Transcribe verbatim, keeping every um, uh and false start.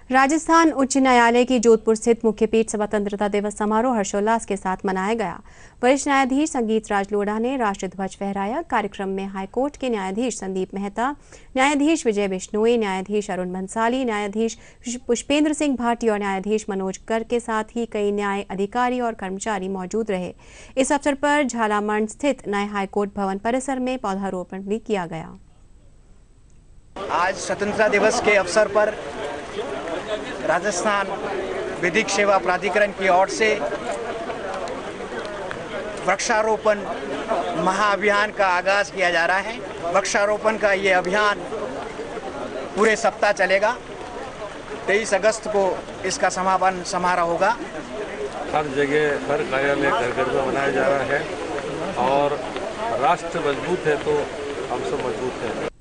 राजस्थान उच्च न्यायालय की जोधपुर स्थित मुख्य पीठ स्वतंत्रता दिवस समारोह हर्षोल्लास के साथ मनाया गया। वरिष्ठ न्यायाधीश संगीत राज लोढ़ा ने राष्ट्र ध्वज फहराया। कार्यक्रम में हाईकोर्ट के न्यायाधीश संदीप मेहता, न्यायाधीश विजय बिश्नोई, न्यायाधीश अरुण भंसाली, न्यायाधीश पुष्पेंद्र सिंह भाटी और न्यायाधीश मनोज कर के साथ ही कई न्याय अधिकारी और कर्मचारी मौजूद रहे। इस अवसर पर झालामंड स्थित नए हाईकोर्ट भवन परिसर में पौधारोपण भी किया गया। आज स्वतंत्रता दिवस के अवसर पर राजस्थान विधिक सेवा प्राधिकरण की ओर से वृक्षारोपण महाअभियान का आगाज किया जा रहा है। वृक्षारोपण का ये अभियान पूरे सप्ताह चलेगा। तेईस अगस्त को इसका समापन समारोह होगा। हर जगह हर कार्यालय घर घर में मनाया जा रहा है और राष्ट्र मजबूत है तो हम सब मजबूत हैं।